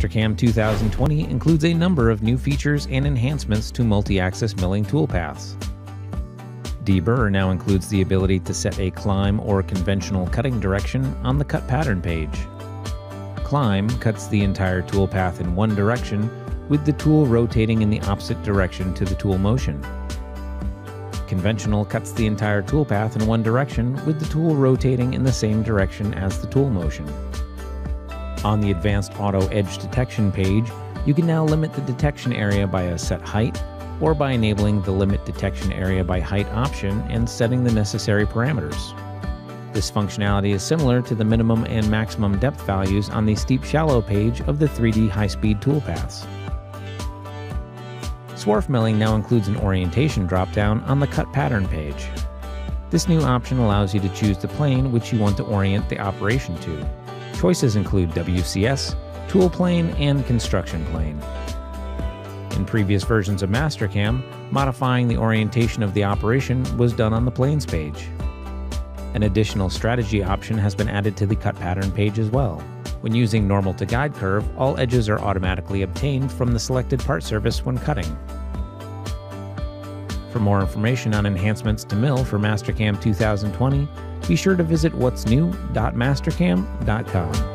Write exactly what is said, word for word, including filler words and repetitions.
Mastercam two thousand twenty includes a number of new features and enhancements to multi-axis milling toolpaths. Deburr now includes the ability to set a climb or conventional cutting direction on the cut pattern page. Climb cuts the entire toolpath in one direction, with the tool rotating in the opposite direction to the tool motion. Conventional cuts the entire toolpath in one direction, with the tool rotating in the same direction as the tool motion. On the Advanced Auto Edge Detection page, you can now limit the detection area by a set height, or by enabling the Limit Detection Area by Height option and setting the necessary parameters. This functionality is similar to the minimum and maximum depth values on the Steep Shallow page of the three D high-speed toolpaths. Swarf milling now includes an orientation drop-down on the cut pattern page. This new option allows you to choose the plane which you want to orient the operation to. Choices include W C S, tool plane, and construction plane. In previous versions of Mastercam, modifying the orientation of the operation was done on the planes page. An additional strategy option has been added to the cut pattern page as well. When using normal to guide curve, all edges are automatically obtained from the selected part surface when cutting. For more information on enhancements to mill for Mastercam two thousand twenty, be sure to visit what's new dot mastercam dot com.